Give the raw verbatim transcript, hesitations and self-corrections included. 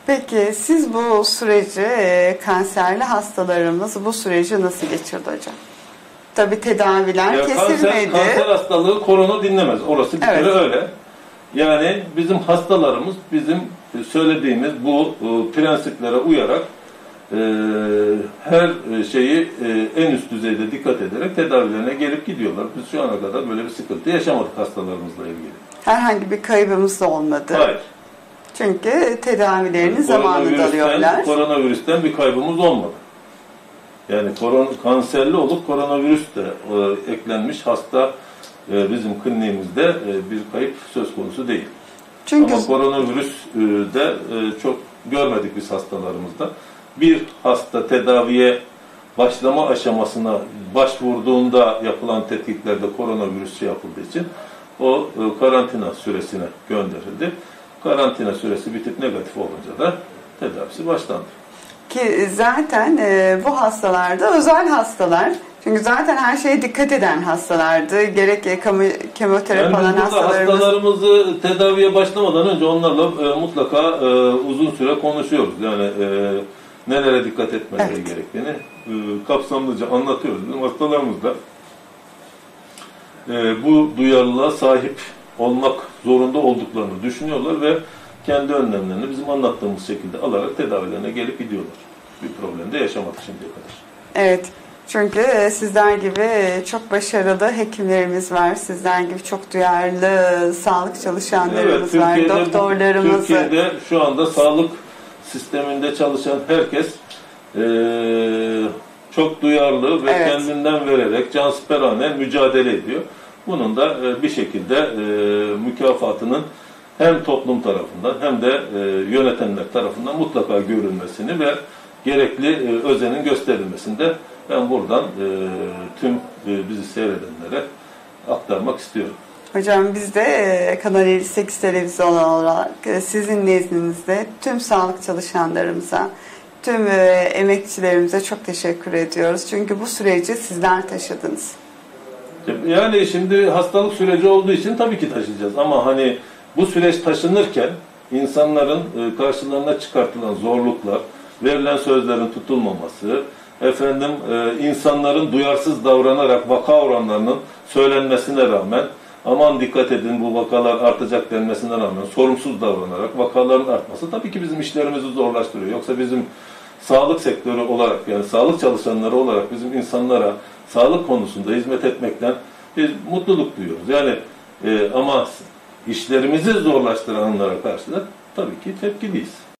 Peki siz bu süreci, e, kanserli hastalarımız bu süreci nasıl geçirdi hocam? Tabii tedaviler ya kesilmedi. Kanser, kanser hastalığı korona dinlemez. Orası bir Evet. kere öyle. Yani bizim hastalarımız bizim söylediğimiz bu e, prensiplere uyarak e, her şeyi e, en üst düzeyde dikkat ederek tedavilerine gelip gidiyorlar. Biz şu ana kadar böyle bir sıkıntı yaşamadık hastalarımızla ilgili. Herhangi bir kaybımız da olmadı. Hayır. Çünkü tedavilerini Yani zamanında alıyorlar. Koronavirüsten bir kaybımız olmadı. Yani koron, kanserli olup koronavirüs de e, eklenmiş hasta e, bizim kliniğimizde e, bir kayıp söz konusu değil. Çünkü Ama koronavirüs e, de e, çok görmedik biz hastalarımızda. Bir hasta tedaviye başlama aşamasına başvurduğunda yapılan tetkiklerde koronavirüs şey yapıldığı için o e, karantina süresine gönderildi. Karantina süresi bitip negatif olunca da tedavisi başlandı. Ki zaten e, bu hastalarda özel hastalar. Çünkü zaten her şeye dikkat eden hastalardı. Gerek e, kemoterapi yani alan hastalarımız. Hastalarımızı tedaviye başlamadan önce onlarla e, mutlaka e, uzun süre konuşuyoruz. Yani e, nelere dikkat etmeleri Evet. gerektiğini e, kapsamlıca anlatıyoruz. Bizim hastalarımız da e, bu duyarlılığa sahip olmak zorunda olduklarını düşünüyorlar ve kendi önlemlerini bizim anlattığımız şekilde alarak tedavilerine gelip gidiyorlar. Bir problem de yaşamadık şimdiye kadar. Evet. Çünkü sizler gibi çok başarılı hekimlerimiz var. Sizler gibi çok duyarlı sağlık çalışanlarımız evet, var. Türkiye'de, Doktorlarımız. Türkiye'de şu anda sağlık sisteminde çalışan herkes e, çok duyarlı ve evet. kendinden vererek cansiperane mücadele ediyor. Bunun da e, bir şekilde e, mükafatının hem toplum tarafından hem de e, yönetenler tarafından mutlaka görülmesini ve gerekli e, özenin gösterilmesini de ben buradan e, tüm e, bizi seyredenlere aktarmak istiyorum. Hocam biz de e, Kanal elli sekiz televizyon olarak e, sizin nezdinizde tüm sağlık çalışanlarımıza, tüm e, emekçilerimize çok teşekkür ediyoruz. Çünkü bu süreci sizler taşıdınız. Yani şimdi hastalık süreci olduğu için tabii ki taşıyacağız ama hani bu süreç taşınırken insanların e, karşılarına çıkartılan zorluklar, verilen sözlerin tutulmaması, efendim e, insanların duyarsız davranarak vaka oranlarının söylenmesine rağmen aman dikkat edin bu vakalar artacak denmesine rağmen sorumsuz davranarak vakaların artması tabii ki bizim işlerimizi zorlaştırıyor. Yoksa bizim sağlık sektörü olarak yani sağlık çalışanları olarak bizim insanlara sağlık konusunda hizmet etmekten biz mutluluk duyuyoruz. Yani e, ama işlerimizi zorlaştıranlara karşı da tabii ki tepkiliyiz.